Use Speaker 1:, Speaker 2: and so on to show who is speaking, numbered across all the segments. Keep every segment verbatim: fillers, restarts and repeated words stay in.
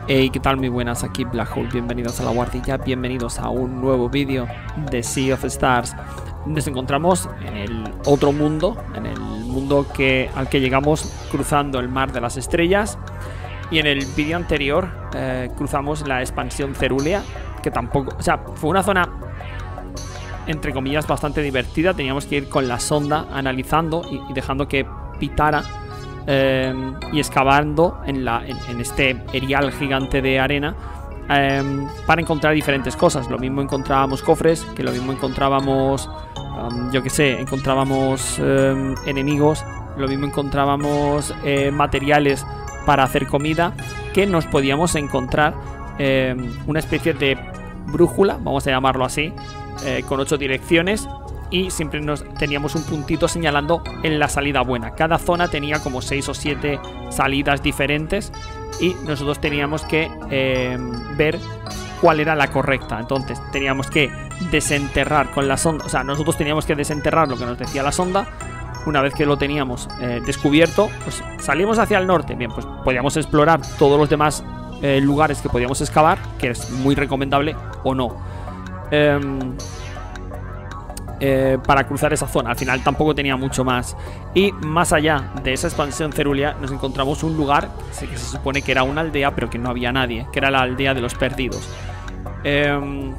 Speaker 1: Hey, ¿qué tal? Muy buenas, aquí Black Hole, bienvenidos a la guardilla, bienvenidos a un nuevo vídeo de Sea of Stars. Nos encontramos en el otro mundo, en el mundo que, al que llegamos cruzando el mar de las estrellas. Y en el vídeo anterior eh, cruzamos la expansión Cerulea, que tampoco, o sea, fue una zona entre comillas bastante divertida. Teníamos que ir con la sonda analizando y, y dejando que pitara. Eh, y excavando en, la, en, en este erial gigante de arena eh, para encontrar diferentes cosas. Lo mismo encontrábamos cofres, que lo mismo encontrábamos, um, yo que sé, encontrábamos eh, enemigos, lo mismo encontrábamos eh, materiales para hacer comida, que nos podíamos encontrar eh, una especie de brújula, vamos a llamarlo así, eh, con ocho direcciones. Y siempre nos teníamos un puntito señalando en la salida buena. Cada zona tenía como seis o siete salidas diferentes y nosotros teníamos que eh, ver cuál era la correcta. Entonces teníamos que desenterrar con la sonda, o sea, nosotros teníamos que desenterrar lo que nos decía la sonda. Una vez que lo teníamos eh, descubierto, pues salimos hacia el norte. Bien, pues podíamos explorar todos los demás eh, lugares que podíamos excavar, que es muy recomendable, o no. Eh, Eh, para cruzar esa zona. Al final tampoco tenía mucho más. Y más allá de esa expansión Cerulea nos encontramos un lugar que se supone que era una aldea, pero que no había nadie, que era la aldea de los perdidos. eh,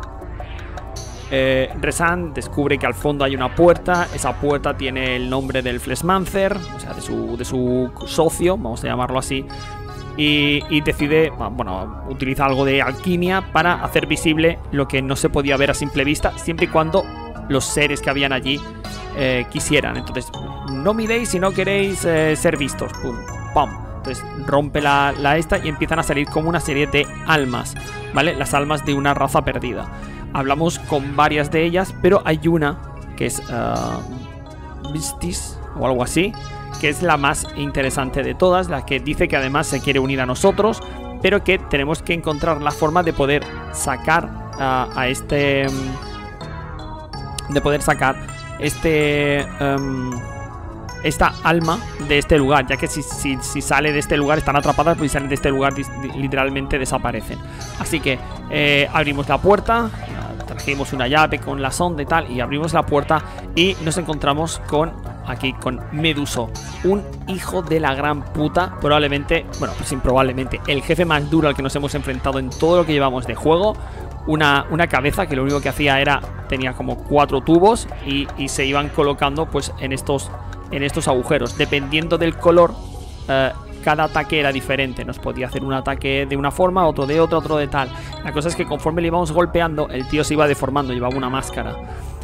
Speaker 1: eh, Resan descubre que al fondo hay una puerta. Esa puerta tiene el nombre del Fleshmancer, o sea, de su, de su socio, vamos a llamarlo así. Y, y decide, bueno, utiliza algo de alquimia para hacer visible lo que no se podía ver a simple vista, siempre y cuando los seres que habían allí eh, quisieran. Entonces, no miréis si no queréis eh, ser vistos. Pum, pum. Entonces rompe la, la esta y empiezan a salir como una serie de almas, ¿vale? Las almas de una raza perdida. Hablamos con varias de ellas, pero hay una que es uh, Vistis o algo así, que es la más interesante de todas, la que dice que además se quiere unir a nosotros, pero que tenemos que encontrar la forma de poder sacar uh, a este... de poder sacar este um, esta alma de este lugar, ya que si, si, si sale de este lugar están atrapadas, pues si salen de este lugar literalmente desaparecen. Así que eh, abrimos la puerta, trajimos una llave con la sonda y tal, y abrimos la puerta y nos encontramos con aquí con Meduso, un hijo de la gran puta, probablemente, bueno, pues improbablemente el jefe más duro al que nos hemos enfrentado en todo lo que llevamos de juego. Una, una cabeza que lo único que hacía era, tenía como cuatro tubos y, y se iban colocando pues en estos, en estos agujeros. Dependiendo del color, eh, cada ataque era diferente. Nos podía hacer un ataque de una forma, otro de otra, otro de tal. La cosa es que conforme le íbamos golpeando, el tío se iba deformando, llevaba una máscara.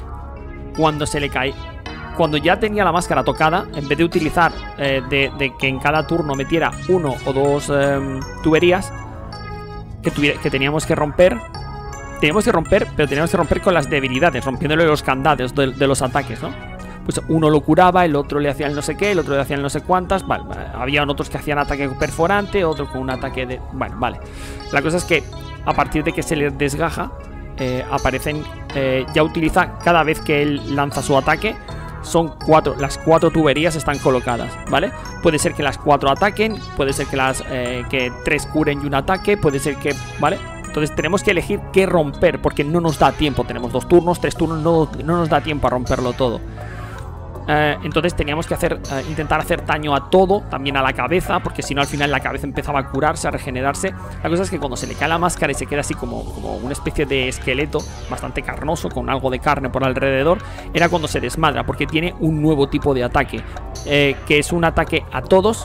Speaker 1: Cuando se le cae, cuando ya tenía la máscara tocada, en vez de utilizar eh, de, de que en cada turno metiera uno o dos eh, tuberías que, tuviera, que teníamos que romper. Teníamos que romper, pero teníamos que romper con las debilidades, rompiéndole los candados de, de los ataques, ¿no? Pues uno lo curaba, el otro le hacía el no sé qué, el otro le hacía el no sé cuántas. Vale, había otros que hacían ataque perforante, otro con un ataque de... Bueno, vale. La cosa es que a partir de que se le desgaja, eh, aparecen... Eh, ya utiliza, cada vez que él lanza su ataque, son cuatro, las cuatro tuberías están colocadas, ¿vale? Puede ser que las cuatro ataquen, puede ser que las eh, que tres curen y un ataque, puede ser que... ¿Vale? Entonces tenemos que elegir qué romper, porque no nos da tiempo. Tenemos dos turnos, tres turnos, no, no nos da tiempo a romperlo todo. eh, Entonces teníamos que hacer eh, intentar hacer daño a todo, también a la cabeza, porque si no al final la cabeza empezaba a curarse, a regenerarse. La cosa es que cuando se le cae la máscara y se queda así como, como una especie de esqueleto bastante carnoso, con algo de carne por alrededor, era cuando se desmadra, porque tiene un nuevo tipo de ataque, eh, que es un ataque a todos.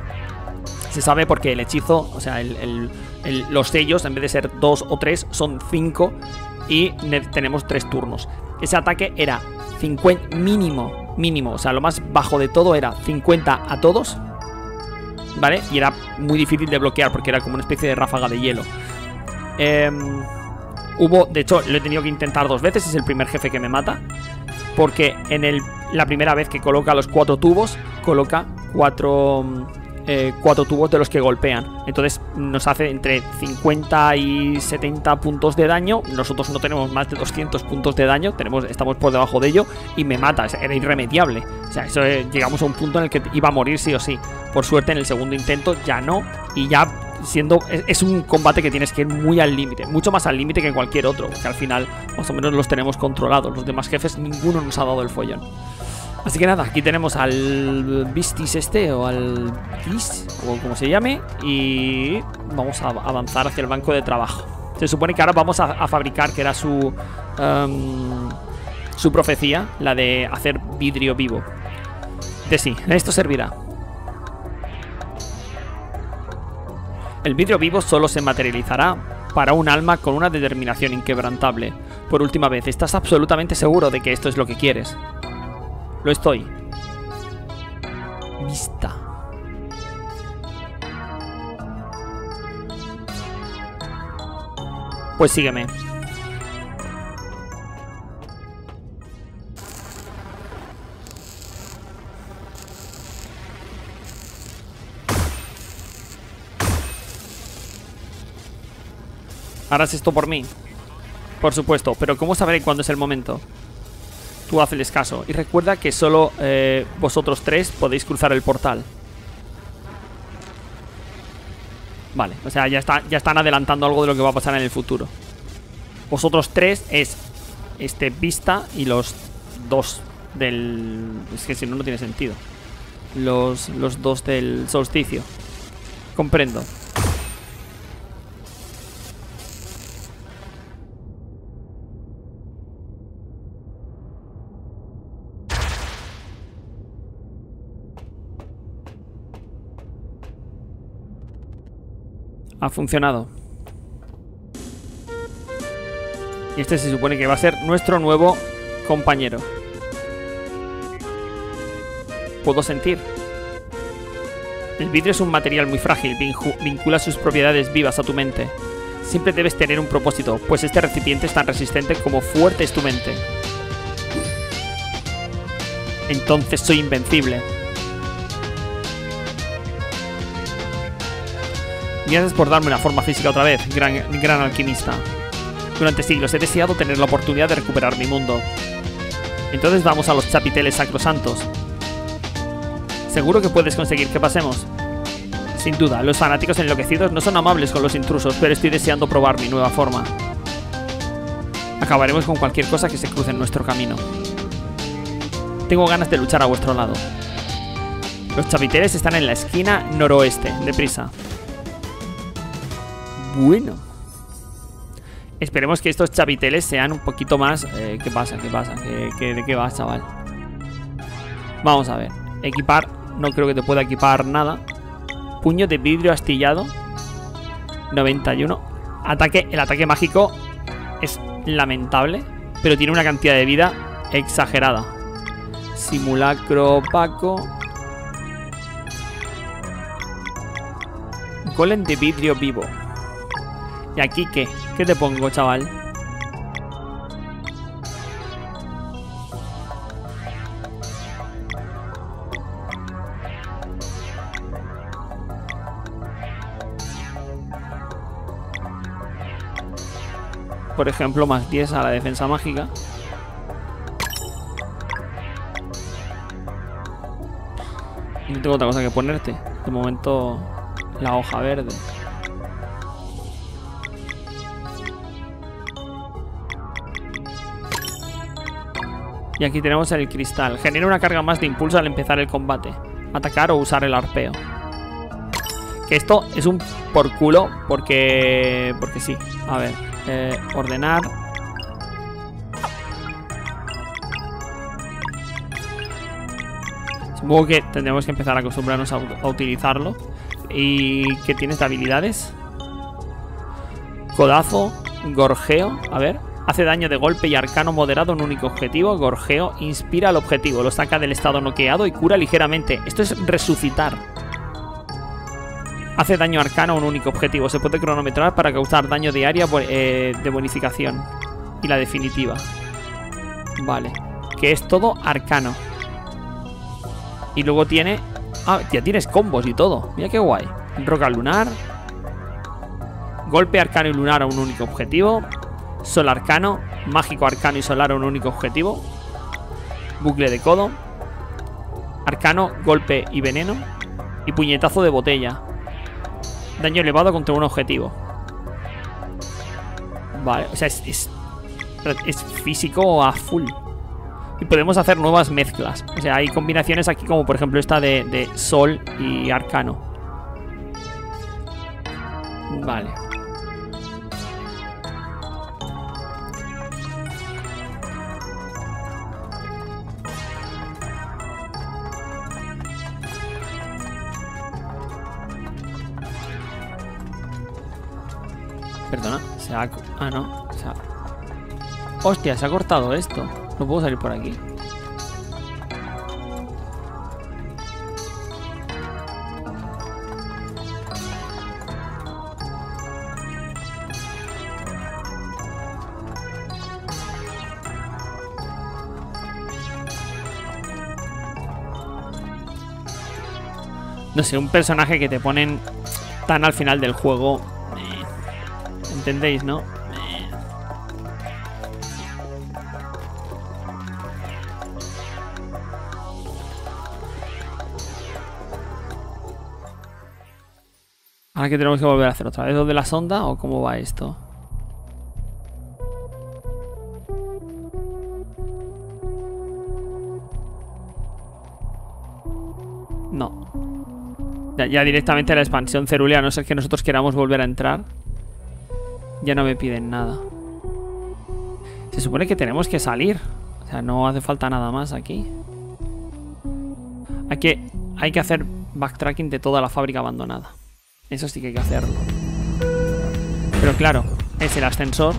Speaker 1: Se sabe porque el hechizo, o sea, el, el, el, los sellos, en vez de ser dos o tres, son cinco y tenemos tres turnos. Ese ataque era cincuenta, mínimo, mínimo, o sea, lo más bajo de todo era cincuenta a todos, ¿vale? Y era muy difícil de bloquear porque era como una especie de ráfaga de hielo. Eh, hubo, de hecho, lo he tenido que intentar dos veces, es el primer jefe que me mata, porque en el, la primera vez que coloca los cuatro tubos, coloca cuatro... Eh, cuatro tubos de los que golpean. Entonces nos hace entre cincuenta y setenta puntos de daño. Nosotros no tenemos más de doscientos puntos de daño, tenemos, estamos por debajo de ello. Y me mata, era irremediable. O sea, eso, eh, llegamos a un punto en el que iba a morir sí o sí. Por suerte en el segundo intento ya no. Y ya siendo es, es un combate que tienes que ir muy al límite, mucho más al límite que cualquier otro, que al final más o menos los tenemos controlados. Los demás jefes ninguno nos ha dado el follón. Así que nada, aquí tenemos al Beastis este, o al Beast, o como se llame, y vamos a avanzar hacia el banco de trabajo. Se supone que ahora vamos a, a fabricar, que era su um, su profecía, la de hacer vidrio vivo. De sí, esto servirá. El vidrio vivo solo se materializará para un alma con una determinación inquebrantable. Por última vez, ¿estás absolutamente seguro de que esto es lo que quieres? Lo estoy. Vista. Pues sígueme. ¿Harás esto por mí? Por supuesto, pero ¿cómo sabré cuándo es el momento? Tú hazles caso. Y recuerda que solo eh, vosotros tres podéis cruzar el portal. Vale, o sea, ya, está, ya están adelantando algo de lo que va a pasar en el futuro. Vosotros tres es este Vista y los dos del... Es que si no, no tiene sentido. Los, los dos del solsticio. Comprendo. Ha funcionado. Y este se supone que va a ser nuestro nuevo compañero. Puedo sentir. El vidrio es un material muy frágil, vincula sus propiedades vivas a tu mente. Siempre debes tener un propósito, pues este recipiente es tan resistente como fuerte es tu mente. Entonces soy invencible. Gracias por darme una forma física otra vez, gran, gran alquimista. Durante siglos he deseado tener la oportunidad de recuperar mi mundo. Entonces vamos a los chapiteles sacrosantos. ¿Seguro que puedes conseguir que pasemos? Sin duda, los fanáticos enloquecidos no son amables con los intrusos, pero estoy deseando probar mi nueva forma. Acabaremos con cualquier cosa que se cruce en nuestro camino. Tengo ganas de luchar a vuestro lado. Los chapiteles están en la esquina noroeste, deprisa. Bueno, esperemos que estos chapiteles sean un poquito más... Eh, ¿Qué pasa? ¿Qué pasa? ¿Qué, qué, ¿De qué vas, chaval? Vamos a ver. Equipar. No creo que te pueda equipar nada. Puño de vidrio astillado. noventa y uno. Ataque. El ataque mágico es lamentable, pero tiene una cantidad de vida exagerada. Simulacro opaco. Golem de vidrio vivo. ¿Y aquí qué? ¿Qué te pongo, chaval? Por ejemplo, más diez a la defensa mágica. Y no tengo otra cosa que ponerte. De momento, la hoja verde. Y aquí tenemos el cristal. Genera una carga más de impulso al empezar el combate. Atacar o usar el arpeo. Que esto es un por culo porque... Porque sí. A ver. Eh, ordenar. Supongo que tendremos que empezar a acostumbrarnos a, a utilizarlo. ¿Y qué tienes de habilidades? Codazo. Gorjeo. A ver. Hace daño de golpe y arcano moderado a un único objetivo. Gorjeo. Inspira al objetivo. Lo saca del estado noqueado y cura ligeramente. Esto es resucitar. Hace daño arcano a un único objetivo. Se puede cronometrar para causar daño de área eh, de bonificación. Y la definitiva. Vale. Que es todo arcano. Y luego tiene... Ah, ya tienes combos y todo. Mira qué guay. Roca lunar. Golpe arcano y lunar a un único objetivo. Sol arcano. Mágico arcano y solar a un único objetivo. Bucle de codo. Arcano, golpe y veneno. Y puñetazo de botella. Daño elevado contra un objetivo. Vale, o sea, es, es, es físico a full. Y podemos hacer nuevas mezclas. O sea, hay combinaciones aquí como por ejemplo esta de, de sol y arcano. Vale. Perdona, se ha... Ah, no, o sea... Hostia, se ha cortado esto. No puedo salir por aquí. No sé, un personaje que te ponen tan al final del juego. ¿Entendéis, no? Ahora que tenemos que volver a hacer otra vez lo de la sonda, ¿o cómo va esto? No. Ya, ya directamente la expansión cerúlea, a no ser que nosotros queramos volver a entrar. Ya no me piden nada. Se supone que tenemos que salir. O sea, no hace falta nada más aquí. Hay que, hay que hacer backtracking de toda la fábrica abandonada. Eso sí que hay que hacerlo. Pero claro, es el ascensor.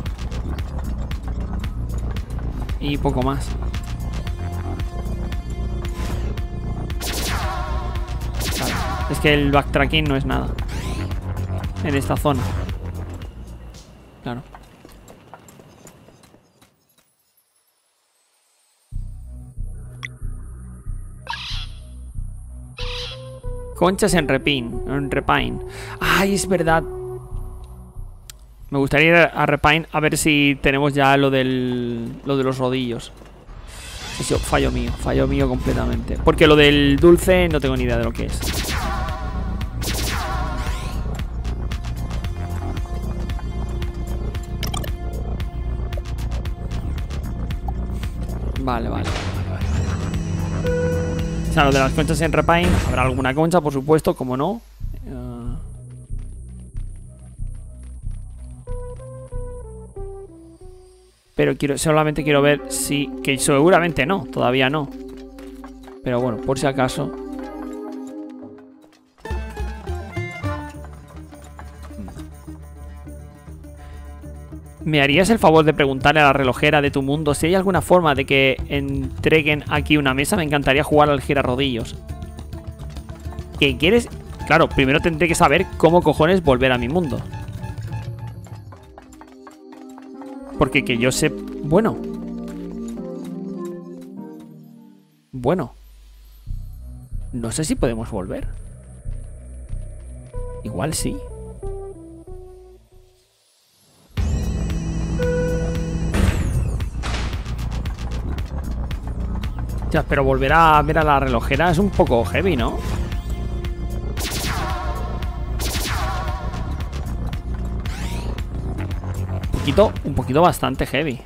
Speaker 1: Y poco más. Claro, es que el backtracking no es nada en esta zona. Claro. Conchas en Repine, en Repine. Ay, es verdad. Me gustaría ir a Repine a ver si tenemos ya lo del lo de los rodillos. Eso, fallo mío, fallo mío completamente. Porque lo del dulce no tengo ni idea de lo que es. Vale, vale. O sea, lo de las conchas en Repine. Habrá alguna concha, por supuesto, como no. Uh... Pero quiero, solamente quiero ver si... Que seguramente no, todavía no. Pero bueno, por si acaso. ¿Me harías el favor de preguntarle a la relojera de tu mundo si hay alguna forma de que entreguen aquí una mesa? Me encantaría jugar al girarrodillos. ¿Qué quieres? Claro, primero tendré que saber cómo cojones volver a mi mundo. Porque que yo sé... Bueno. Bueno. No sé si podemos volver. Igual sí. Ya, pero volver a ver a la relojera es un poco heavy, ¿no? Un poquito, un poquito bastante heavy.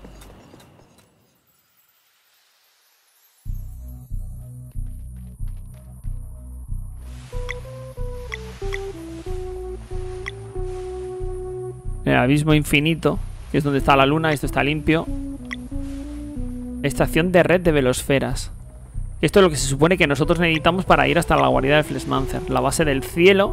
Speaker 1: El abismo infinito, que es donde está la luna, esto está limpio. Estación de red de velosferas. Esto es lo que se supone que nosotros necesitamos para ir hasta la guarida del Fleshmancer. La base del cielo.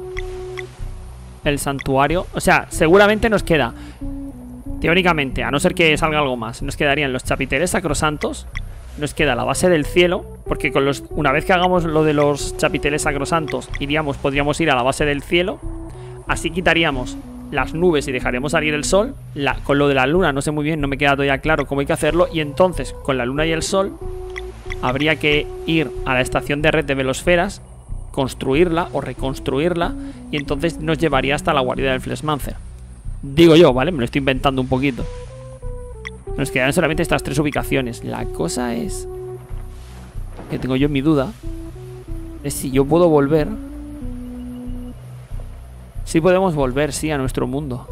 Speaker 1: El santuario. O sea, seguramente nos queda, teóricamente, a no ser que salga algo más, nos quedarían los chapiteles sacrosantos. Nos queda la base del cielo. Porque con los, una vez que hagamos lo de los chapiteles sacrosantos, iríamos, podríamos ir a la base del cielo. Así quitaríamos las nubes y dejaremos salir el sol. la, Con lo de la luna no sé muy bien, no me queda todavía claro cómo hay que hacerlo. Y entonces con la luna y el sol habría que ir a la estación de red de velosferas, construirla o reconstruirla, y entonces nos llevaría hasta la guarida del Fleshmancer. Digo yo, ¿vale? Me lo estoy inventando un poquito. Nos quedan solamente estas tres ubicaciones. La cosa es que tengo yo mi duda es si yo puedo volver Sí podemos volver, sí, a nuestro mundo.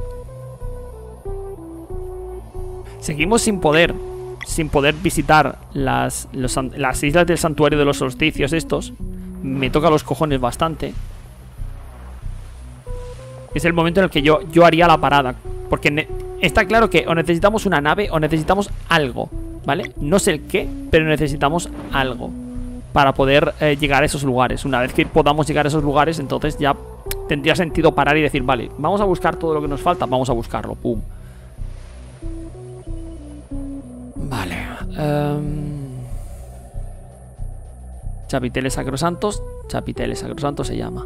Speaker 1: Seguimos sin poder Sin poder visitar las, los, las islas del santuario de los solsticios estos. Me toca los cojones bastante. Es el momento en el que yo, yo haría la parada. Porque está claro que o necesitamos una nave o necesitamos algo, ¿vale? No sé el qué, pero necesitamos algo para poder eh, llegar a esos lugares. Una vez que podamos llegar a esos lugares, entonces ya tendría sentido parar y decir, vale, vamos a buscar todo lo que nos falta. Vamos a buscarlo, pum. Vale. um... Chapiteles sacrosantos. Chapiteles sacrosantos se llama.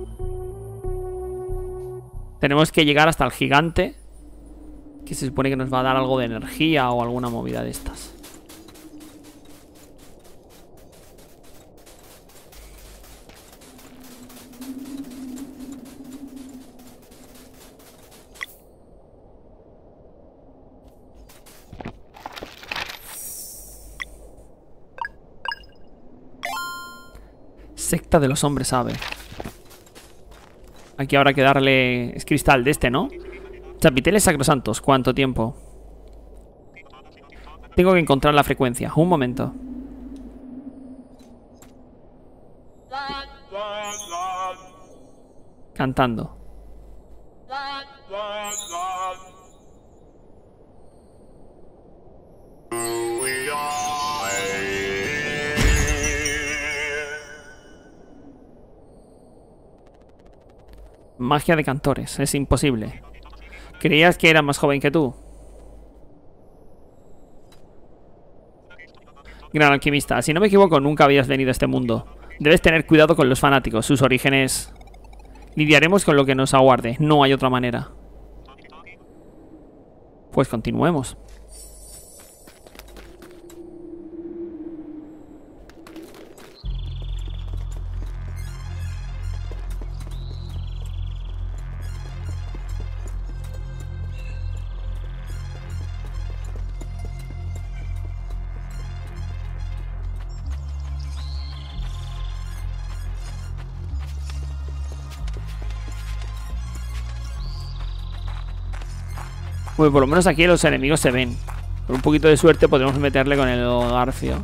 Speaker 1: Tenemos que llegar hasta el gigante, que se supone que nos va a dar algo de energía o alguna movida de estas. Secta de los hombres ave. Aquí habrá que darle... Es cristal de este, ¿no? Chapiteles sacrosantos. ¿Cuánto tiempo? Tengo que encontrar la frecuencia. Un momento. Cantando. Magia de cantores, es imposible. ¿Creías que era más joven que tú? Gran alquimista, si no me equivoco, nunca habías venido a este mundo. Debes tener cuidado con los fanáticos, sus orígenes. Lidiaremos con lo que nos aguarde, no hay otra manera. Pues continuemos. Bueno, por lo menos aquí los enemigos se ven. Con un poquito de suerte podremos meterle con el garfio.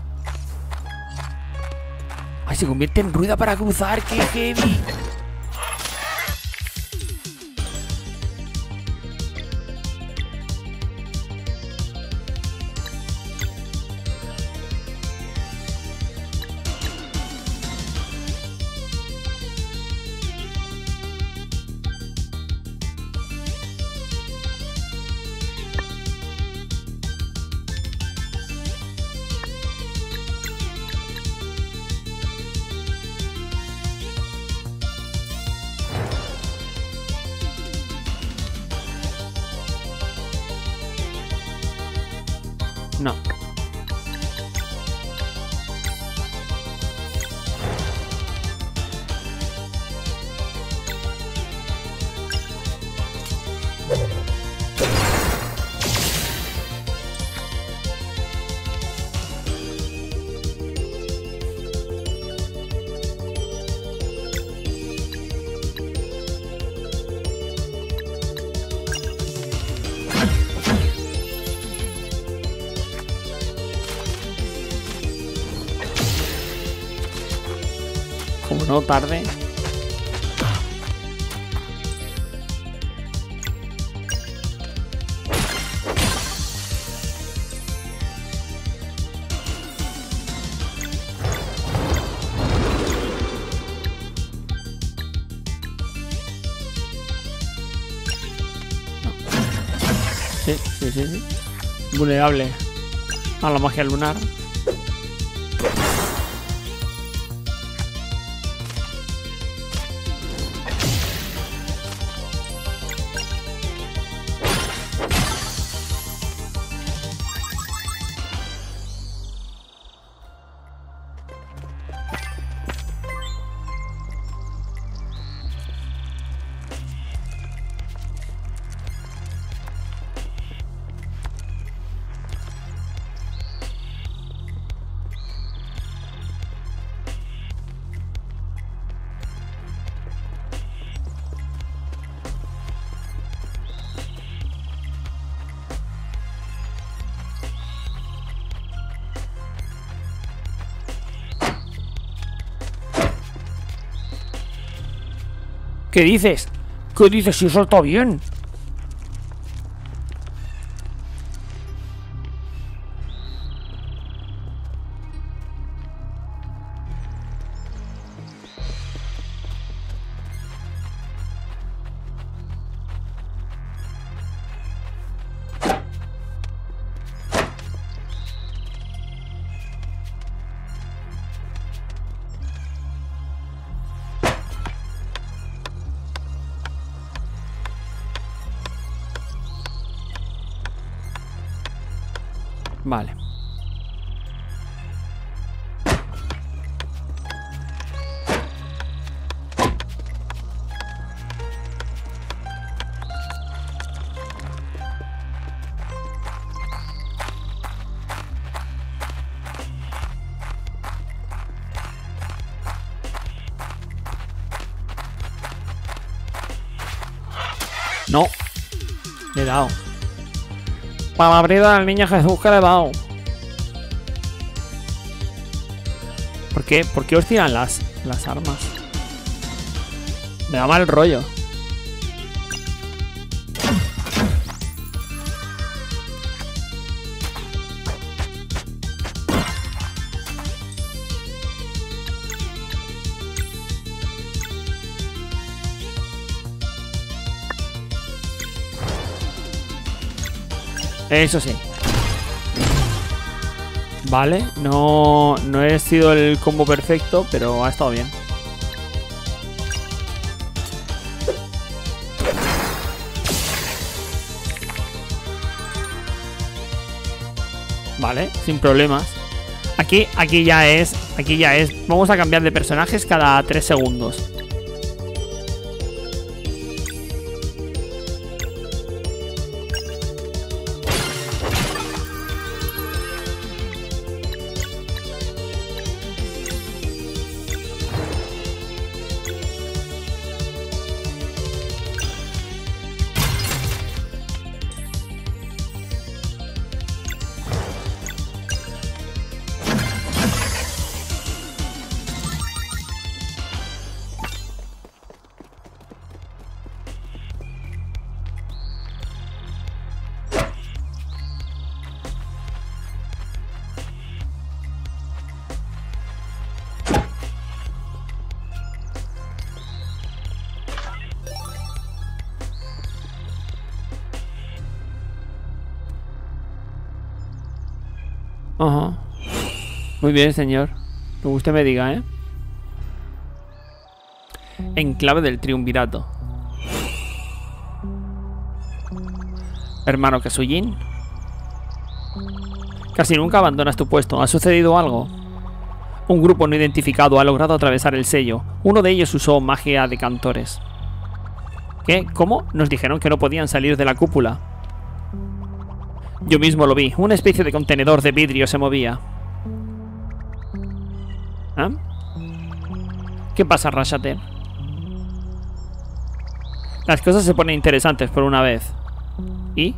Speaker 1: ¡Ay, se convierte en rueda para cruzar! ¡Qué heavy! No. Como no tarde. Sí, sí, sí, sí. Vulnerable a la magia lunar. ¿Qué dices? ¿Qué dices? Si eso está bien. Vale. No. Le he dado. Palabrita al niño Jesús que le he dado. ¿Por qué? ¿Por qué os tiran las, las armas? Me da mal rollo. Eso sí. Vale, no, no he sido el combo perfecto, pero ha estado bien. Vale, sin problemas. Aquí, aquí ya es, aquí ya es. Vamos a cambiar de personajes cada tres segundos. Ajá. Muy bien, señor. Lo que usted me diga, ¿eh? Enclave del Triunvirato. Hermano Kazujin. Casi nunca abandonas tu puesto. ¿Ha sucedido algo? Un grupo no identificado ha logrado atravesar el sello. Uno de ellos usó magia de cantores. ¿Qué? ¿Cómo? Nos dijeron que no podían salir de la cúpula. Yo mismo lo vi. Una especie de contenedor de vidrio se movía. ¿Ah? ¿Qué pasa, Rashater? Las cosas se ponen interesantes por una vez. ¿Y?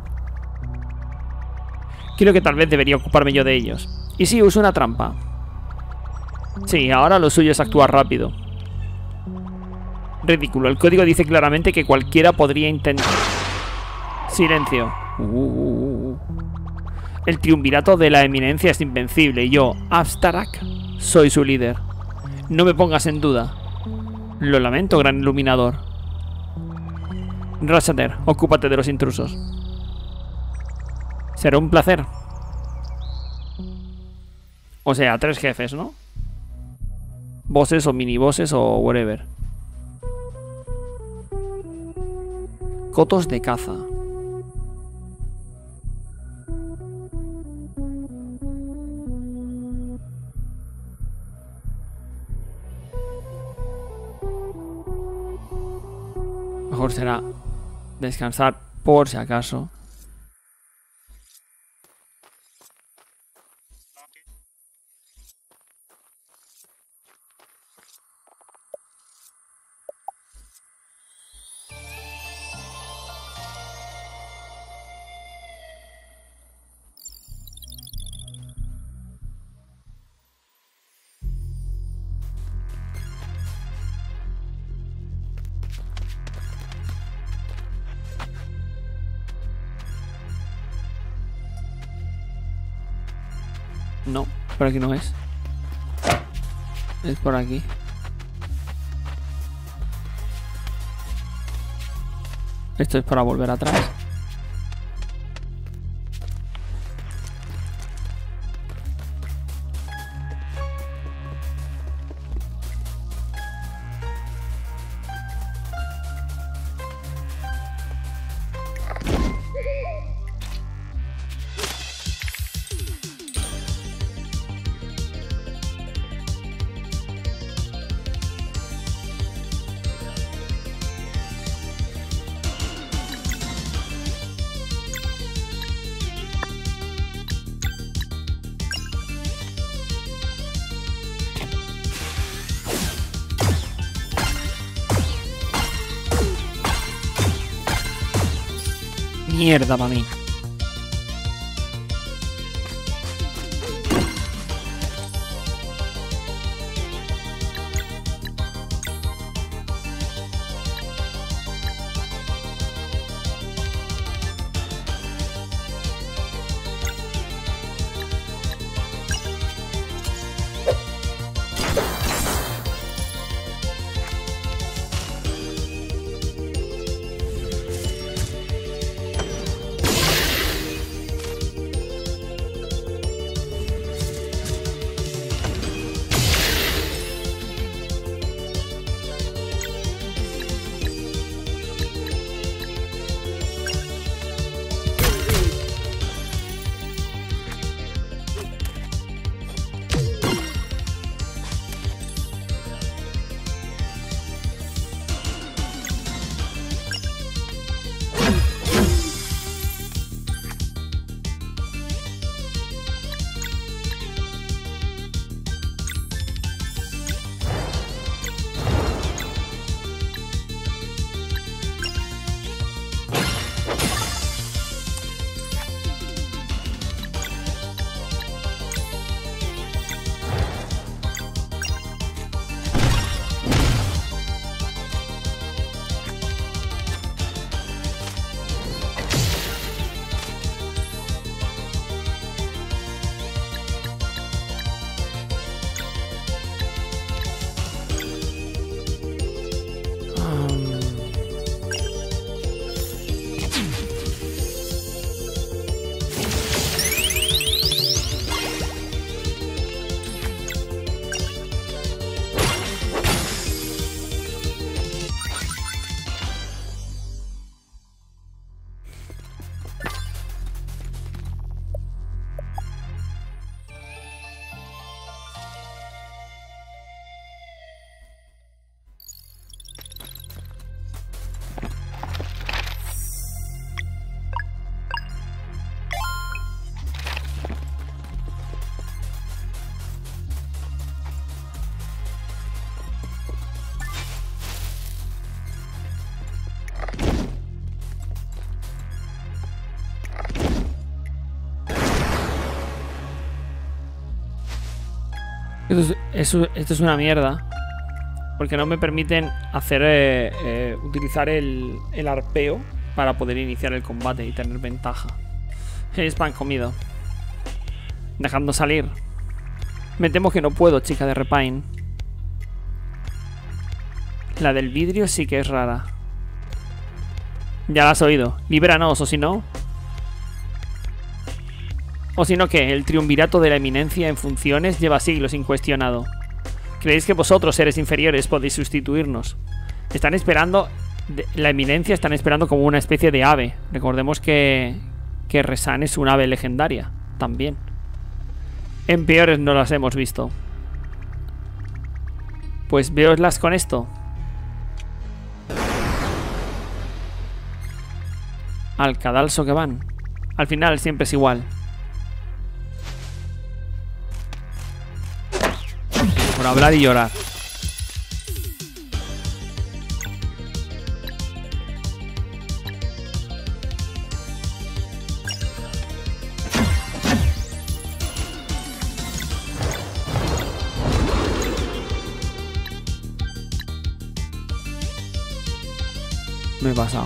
Speaker 1: Creo que tal vez debería ocuparme yo de ellos. ¿Y si uso una trampa? Sí, ahora lo suyo es actuar rápido. Ridículo. El código dice claramente que cualquiera podría intentar... Silencio. Uh, el triunvirato de la eminencia es invencible y yo, Abstarak, soy su líder. No me pongas en duda. Lo lamento, gran iluminador. Rashater, ocúpate de los intrusos. Será un placer. O sea, tres jefes, ¿no? Bosses o minibosses o whatever. Cotos de caza. Mejor será descansar por si acaso. No, por aquí no es. Es por aquí. Esto es para volver atrás. Mierda para mí. Esto es, eso, esto es una mierda. Porque no me permiten hacer eh, eh, utilizar el, el arpeo para poder iniciar el combate y tener ventaja. Es pan comido. Dejando salir. Me temo que no puedo, chica de Repine. La del vidrio sí que es rara. Ya la has oído. Líbranos, o si no... O si no, ¿qué? El triunvirato de la eminencia en funciones lleva siglos incuestionado. ¿Creéis que vosotros, seres inferiores, podéis sustituirnos? Están esperando... La eminencia están esperando como una especie de ave. Recordemos que... Que Resan es un ave legendaria. También. En peores no las hemos visto. Pues veoslas con esto. Al cadalso que van. Al final siempre es igual. Por hablar y llorar. Me he pasado.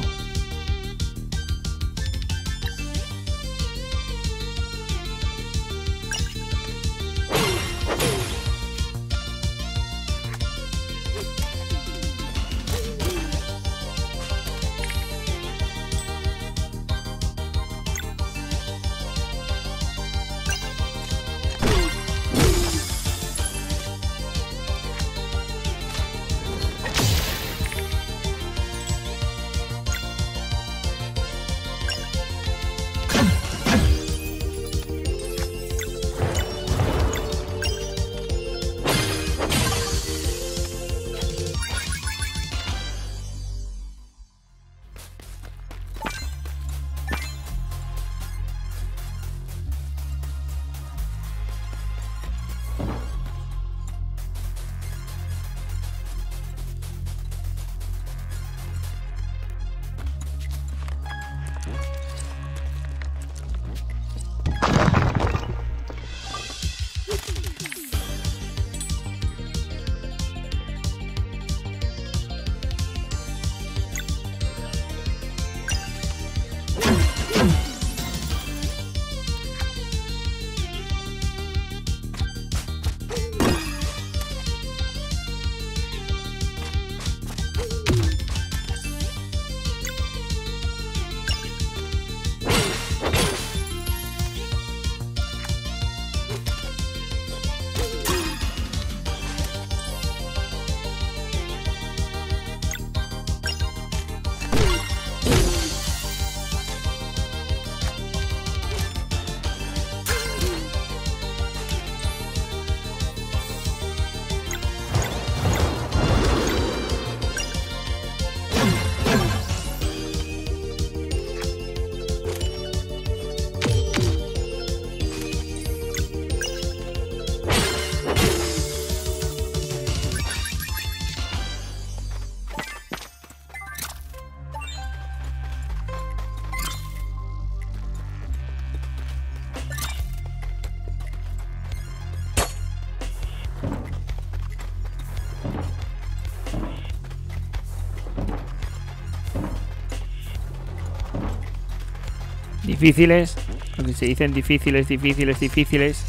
Speaker 1: difíciles. Lo que se dicen difíciles, difíciles, difíciles.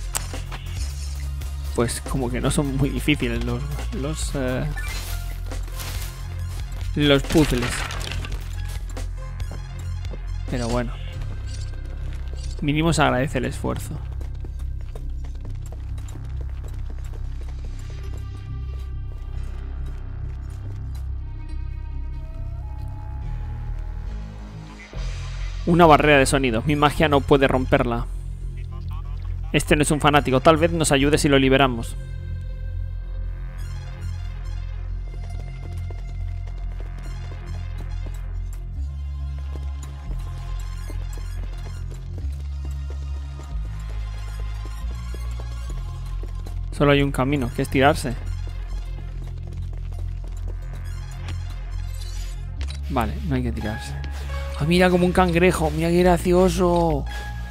Speaker 1: Pues como que no son muy difíciles los... Los, uh, los puzzles. Pero bueno. Mínimo se agradece el esfuerzo. Una barrera de sonido. Mi magia no puede romperla. Este no es un fanático. Tal vez nos ayude si lo liberamos. Solo hay un camino, que es tirarse. Vale, no hay que tirarse. ¡Ah, mira como un cangrejo! ¡Mira qué gracioso!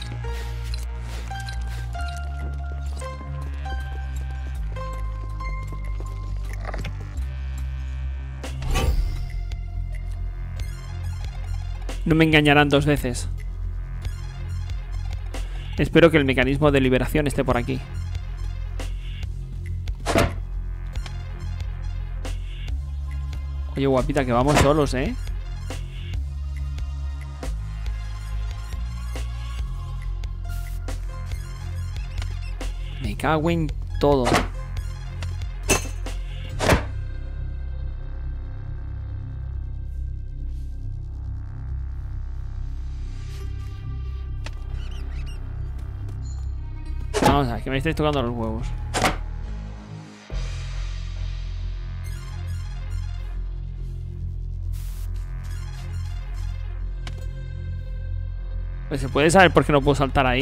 Speaker 1: No me engañarán dos veces. Espero que el mecanismo de liberación esté por aquí. Oye, guapita, que vamos solos, ¿eh? Me cago en todo. Vamos a ver, que me estáis tocando los huevos. Pues se puede saber por qué no puedo saltar ahí.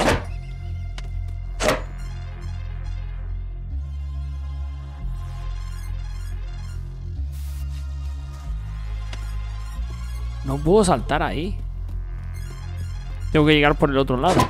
Speaker 1: No puedo saltar ahí. Tengo que llegar por el otro lado.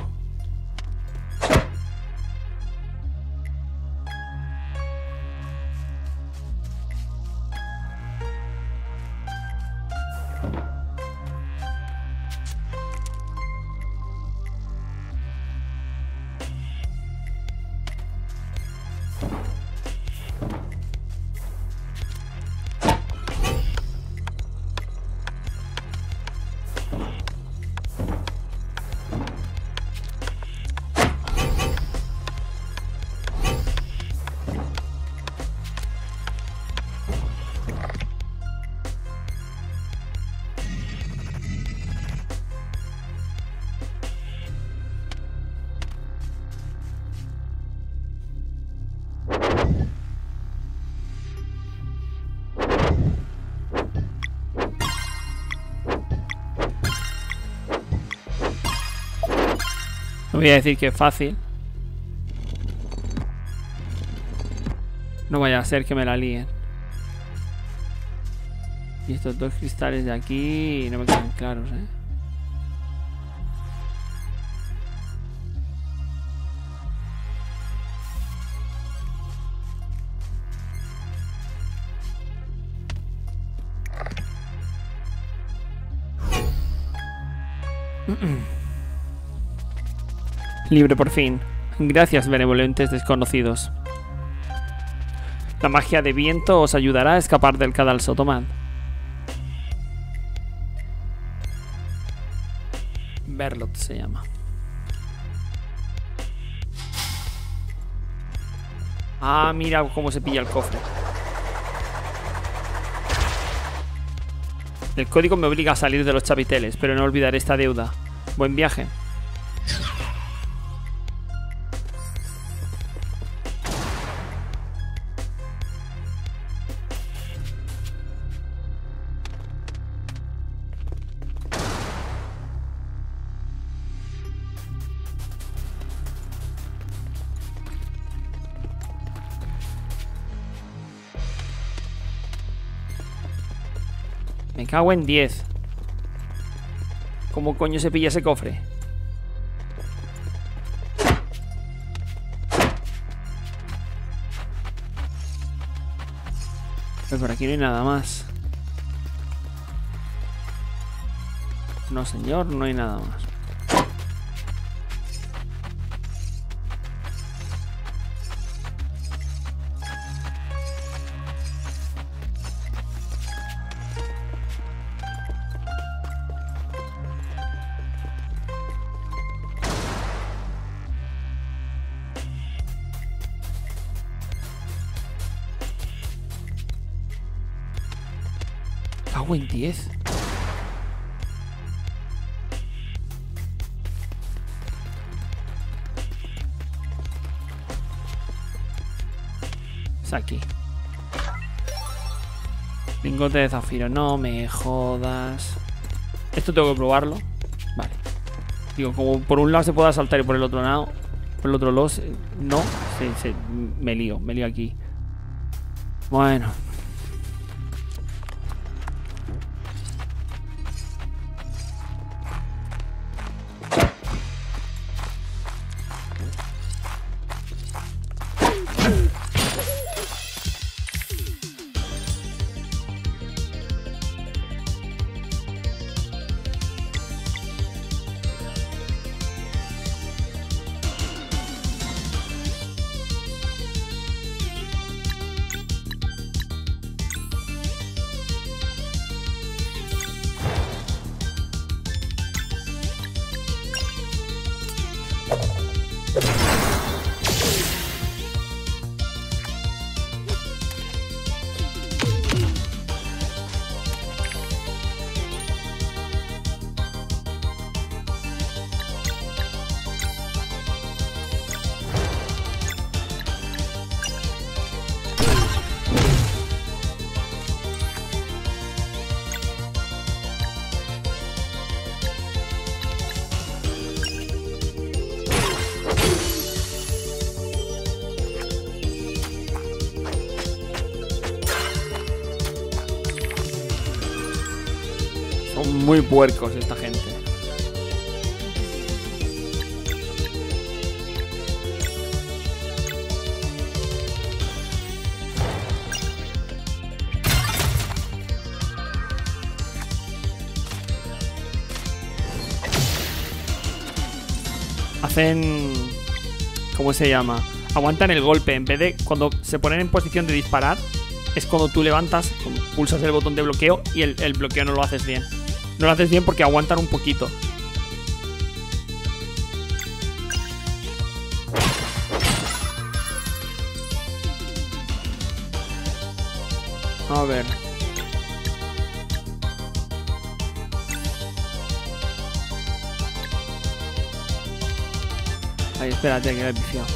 Speaker 1: No voy a decir que es fácil. No vaya a ser que me la líen. Y estos dos cristales de aquí no me quedan claros, ¿eh? Libre por fin. Gracias, benevolentes desconocidos. La magia de viento os ayudará a escapar del cadalso. Tomad. Berlot se llama. Ah, mira cómo se pilla el cofre. El código me obliga a salir de los chapiteles, pero no olvidaré esta deuda. Buen viaje. Me cago en diez. ¿Cómo coño se pilla ese cofre? Pero por aquí no hay nada más. No, señor, no hay nada más. cago en diez. Es aquí. Lingote de zafiro. No me jodas. Esto tengo que probarlo. Vale. Digo, como por un lado se pueda saltar y por el otro lado, por el otro lado no. Se, se, me lío, me lío aquí. Bueno. Son muy puercos esta gente. Hacen... ¿Cómo se llama? Aguantan el golpe. En vez de cuando se ponen en posición de disparar, es cuando tú levantas, pulsas el botón de bloqueo y el, el bloqueo no lo haces bien. No lo haces bien porque aguantan un poquito. A ver. Ahí, espérate, que me he viciado.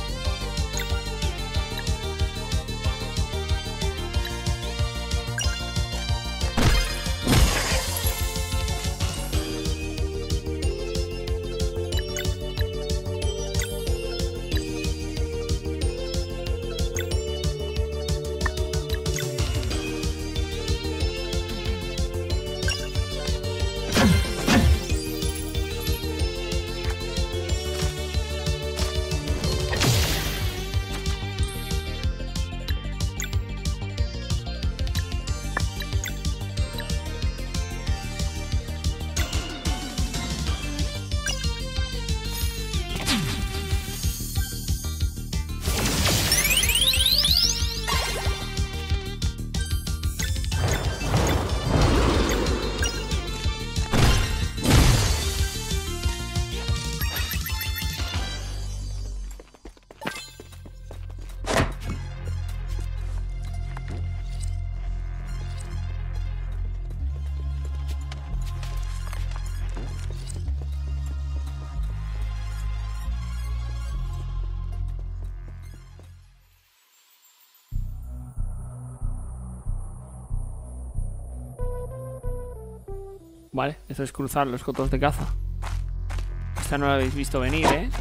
Speaker 1: Vale, eso es cruzar los cotos de caza. Esta no la habéis visto venir, ¿eh?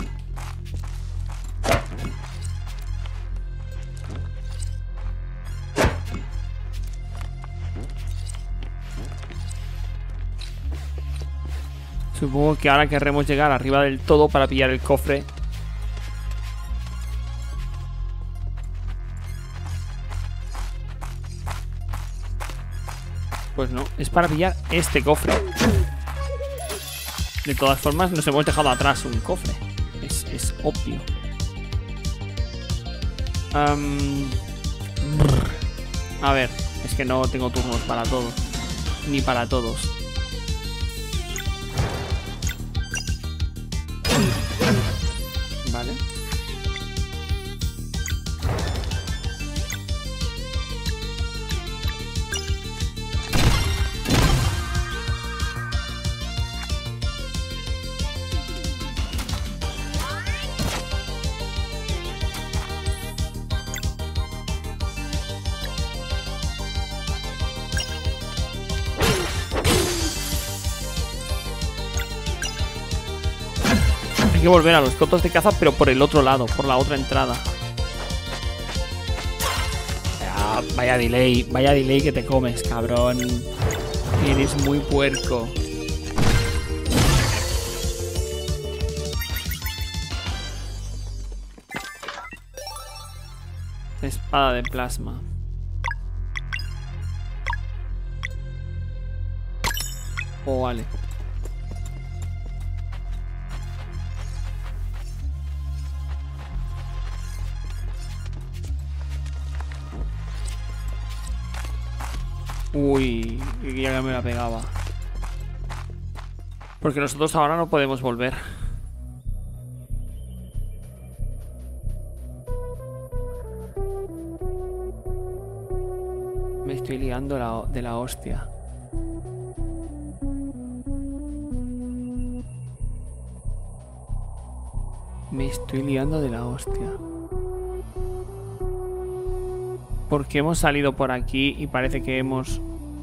Speaker 1: Supongo que ahora querremos llegar arriba del todo para pillar el cofre. Pues no, es para pillar este cofre. De todas formas, nos hemos dejado atrás un cofre. Es, es obvio. Um, a ver, es que no tengo turnos para todo. Ni para todos. Vale. Hay que volver a los cotos de caza, pero por el otro lado, por la otra entrada. Ah, vaya delay, vaya delay que te comes, cabrón. Eres muy puerco. Espada de plasma. Oh, vale. Uy, ya que me la pegaba. Porque nosotros ahora no podemos volver. Me estoy liando la, de la hostia. Me estoy liando de la hostia. Porque hemos salido por aquí y parece que hemos...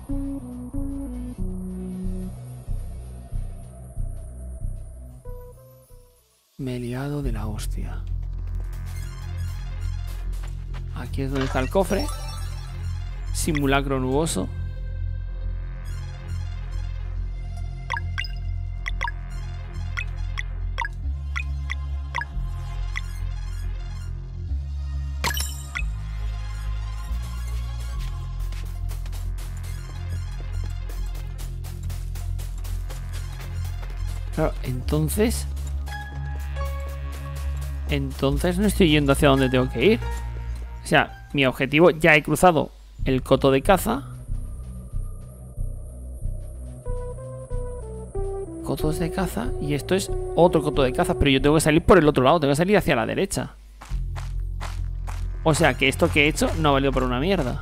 Speaker 1: Me he liado de la hostia. Aquí es donde está el cofre. Simulacro nuboso. Claro, entonces... Entonces no estoy yendo hacia donde tengo que ir. O sea, mi objetivo, ya he cruzado el coto de caza. Cotos de caza. Y esto es otro coto de caza. Pero yo tengo que salir por el otro lado. Tengo que salir hacia la derecha. O sea que esto que he hecho no ha valido por una mierda.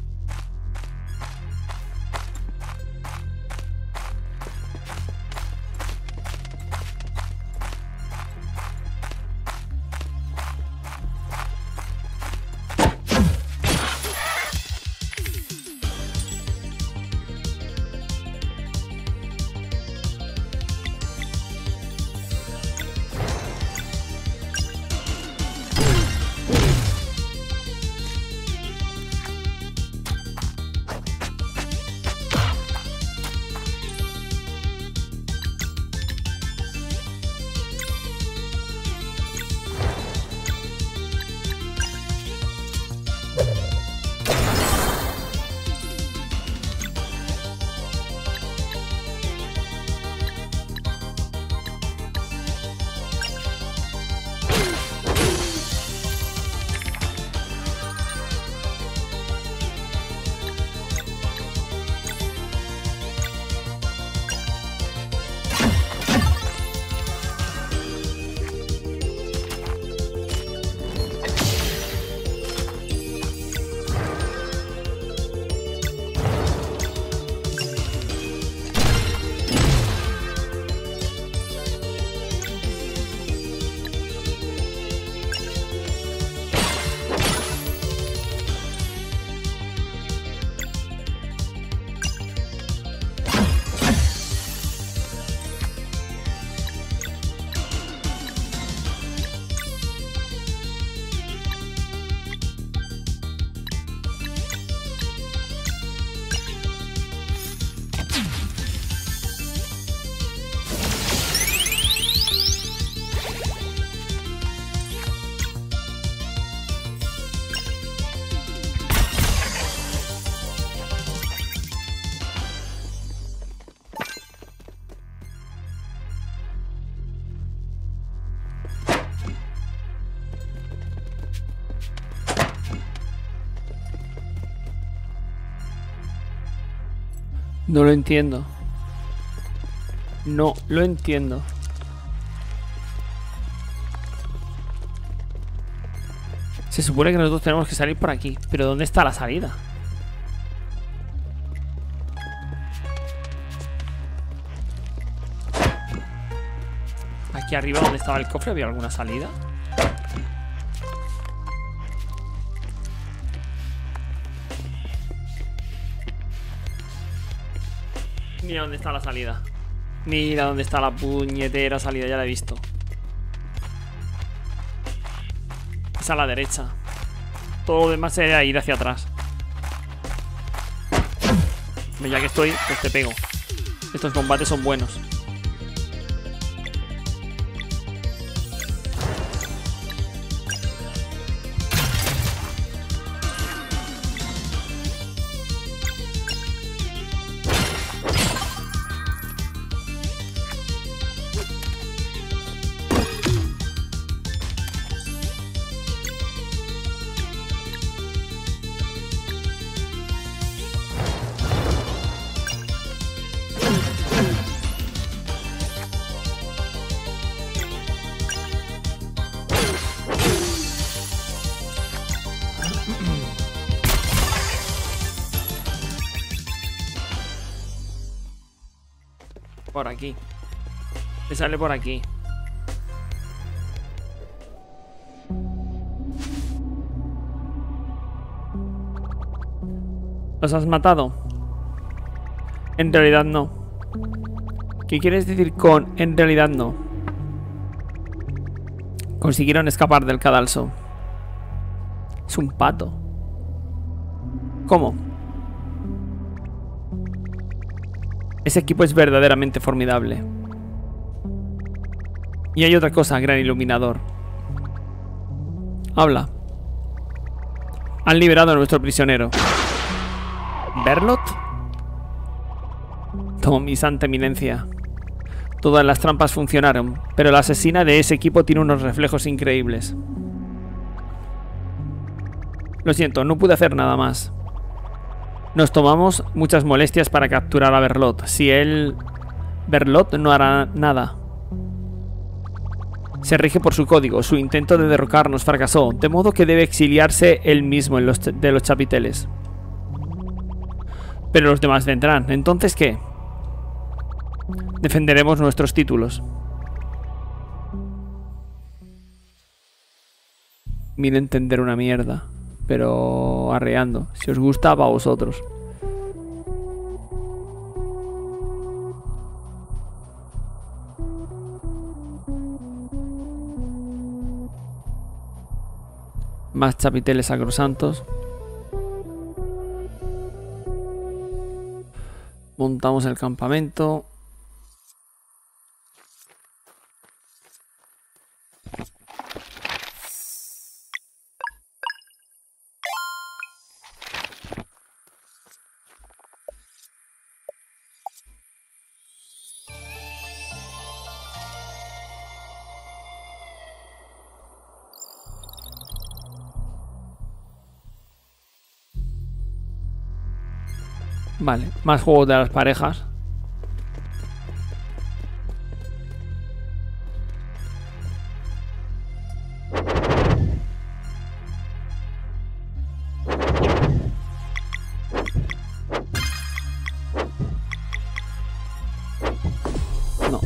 Speaker 1: No lo entiendo. No lo entiendo. Se supone que nosotros tenemos que salir por aquí. Pero ¿dónde está la salida? Aquí arriba donde estaba el cofre había alguna salida. Mira dónde está la salida. Mira dónde está la puñetera salida, ya la he visto. Es a la derecha. Todo lo demás sería ir hacia atrás. Ya que estoy, pues te pego. Estos combates son buenos. Por aquí. Me sale por aquí. ¿Los has matado? En realidad no. ¿Qué quieres decir con en realidad no? Consiguieron escapar del cadalso. Es un pato. ¿Cómo? Ese equipo es verdaderamente formidable. Y hay otra cosa, gran iluminador. Habla. Han liberado a nuestro prisionero. ¿Berlot? Oh, mi santa eminencia. Todas las trampas funcionaron, pero la asesina de ese equipo tiene unos reflejos increíbles. Lo siento, no pude hacer nada más. Nos tomamos muchas molestias para capturar a Berlot. Si él... Berlot no hará nada. Se rige por su código. Su intento de derrocarnos fracasó, de modo que debe exiliarse él mismo en los de los chapiteles. Pero los demás vendrán. ¿Entonces qué? Defenderemos nuestros títulos. Mire entender una mierda. Pero arreando. Si os gusta, va a vosotros. Más chapiteles sacrosantos. Montamos el campamento. Vale, más juegos de las parejas. No.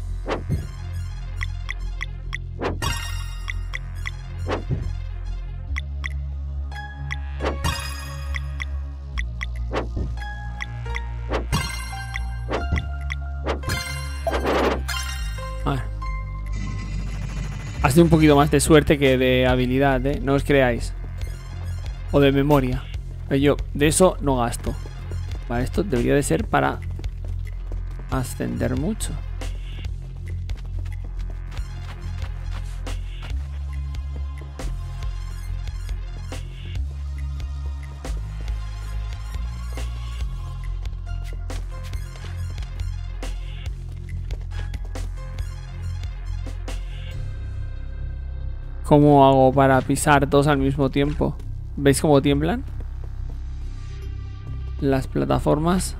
Speaker 1: Has de un poquito más de suerte que de habilidad, ¿eh? No os creáis. O de memoria. Pero yo de eso no gasto. Vale, esto debería de ser para ascender mucho. ¿Cómo hago para pisar dos al mismo tiempo? ¿Veis cómo tiemblan? Las plataformas.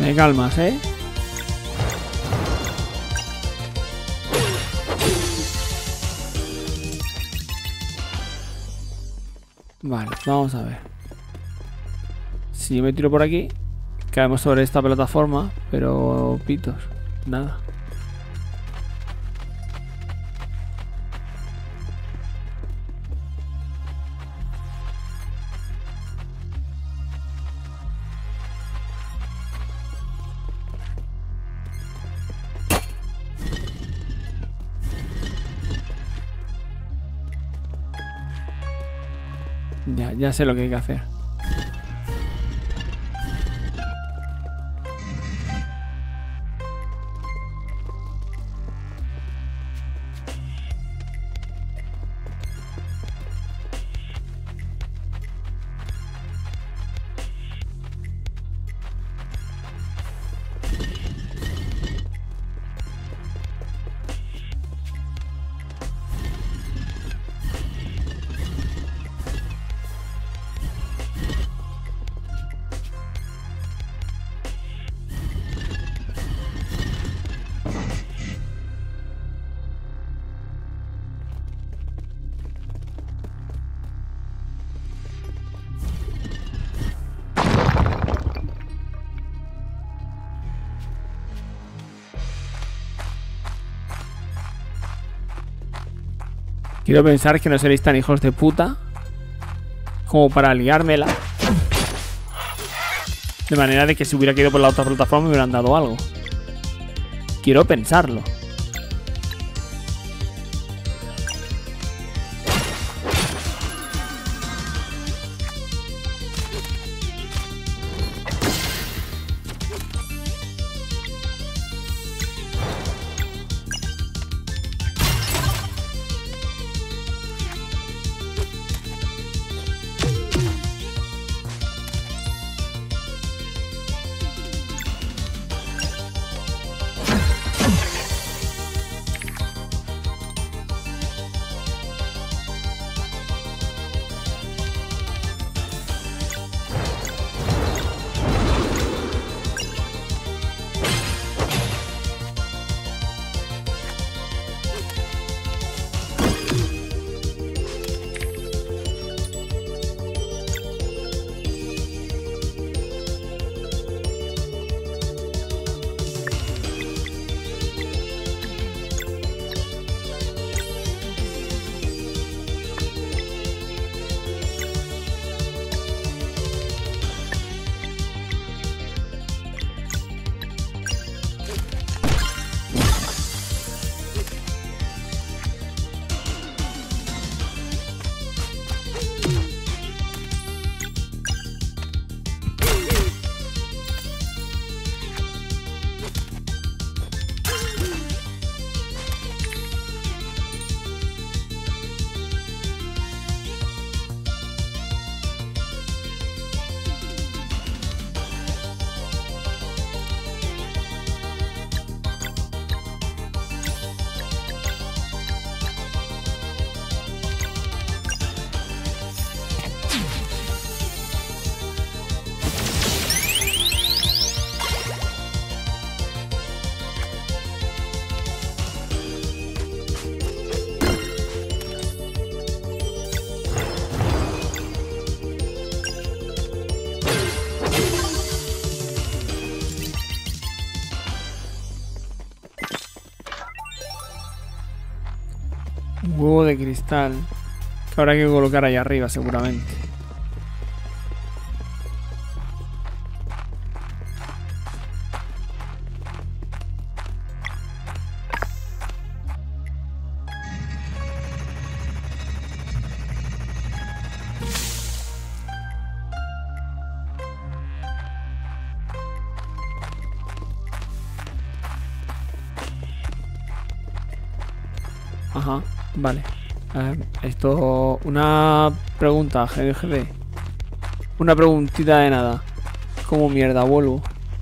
Speaker 1: me calmas, ¿eh? Vale, vamos a ver. Si yo me tiro por aquí, caemos sobre esta plataforma, pero pitos, nada. Ya, ya sé lo que hay que hacer. Quiero pensar que no seréis tan hijos de puta como para liármela. De manera de que si hubiera caído por la otra plataforma me hubieran dado algo. Quiero pensarlo. Un huevo de cristal que habrá que colocar ahí arriba seguramente. Ajá, vale. A ver, esto... Una pregunta, G D G D. Una preguntita de nada. ¿Cómo mierda vuelvo?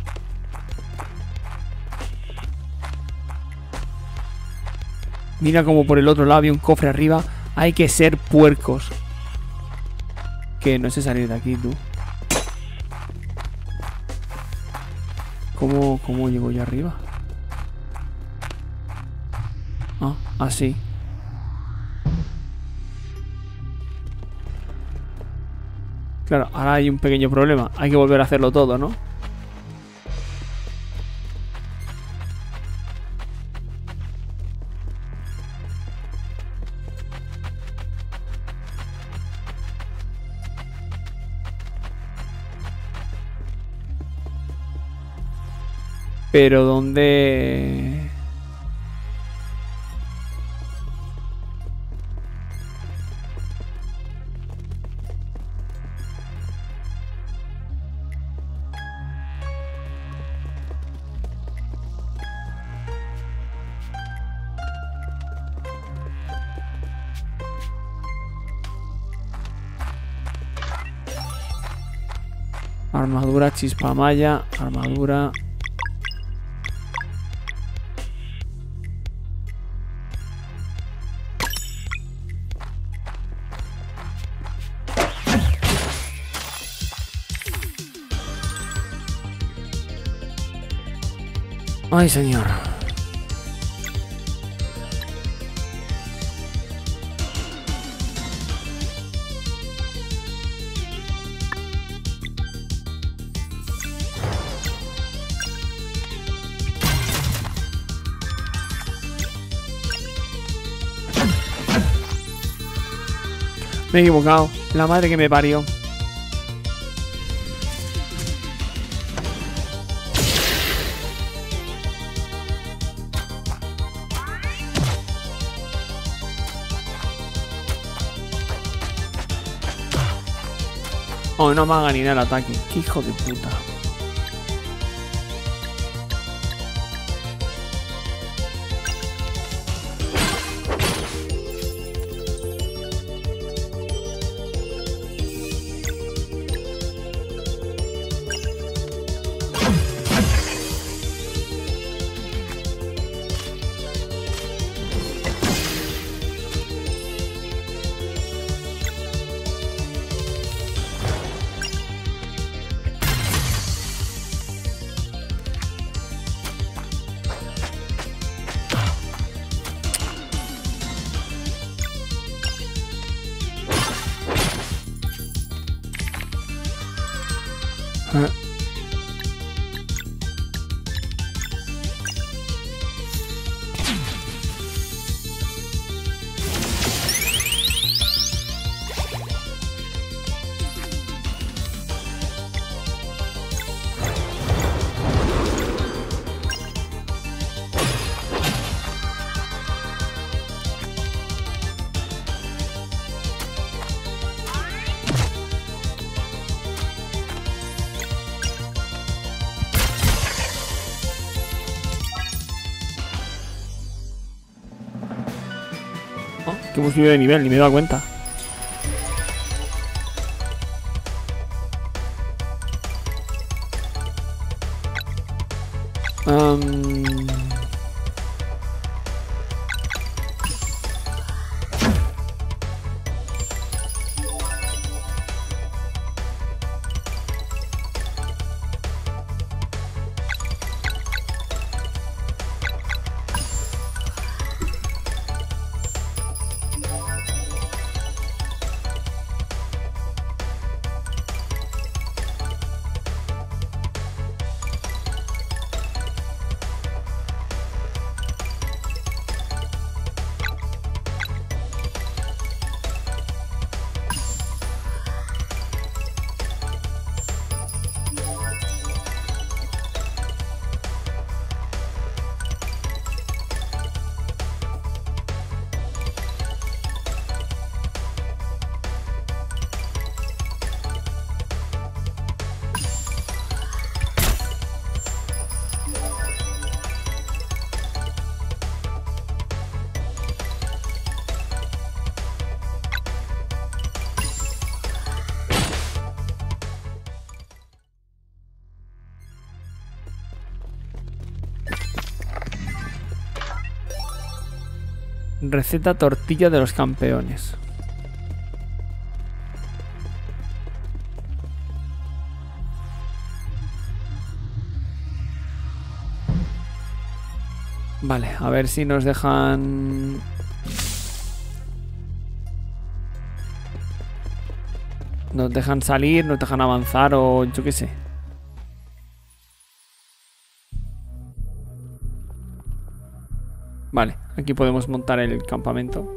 Speaker 1: Mira como por el otro lado había un cofre arriba. Hay que ser puercos. Que no sé salir de aquí, tú. ¿Cómo, cómo llego yo arriba? Ah, así. Claro, ahora hay un pequeño problema. Hay que volver a hacerlo todo, ¿no? Pero ¿dónde...? Armadura, chispa malla, armadura... Ay, señor. Me he equivocado. La madre que me parió. Oh, no me haga ni nada el ataque. Qué hijo de puta. Eh. Que hemos subido de nivel, ni me he dado cuenta. Um... Receta tortilla de los campeones. Vale, a ver si nos dejan... Nos dejan salir, nos dejan avanzar o yo qué sé. Vale, aquí podemos montar el campamento.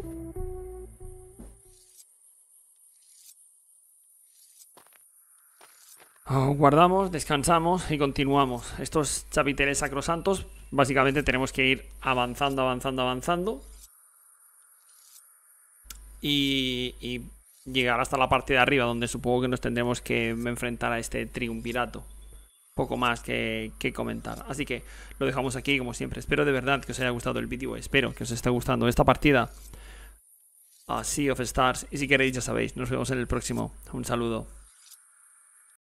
Speaker 1: Guardamos, descansamos y continuamos. Estos chapiteles sacrosantos, básicamente tenemos que ir avanzando, avanzando, avanzando. Y, y llegar hasta la parte de arriba, donde supongo que nos tendremos que enfrentar a este triunvirato. Poco más que, que comentar. Así que lo dejamos aquí, como siempre. Espero de verdad que os haya gustado el vídeo. Espero que os esté gustando esta partida a Sea of Stars. Y si queréis, ya sabéis, nos vemos en el próximo. Un saludo.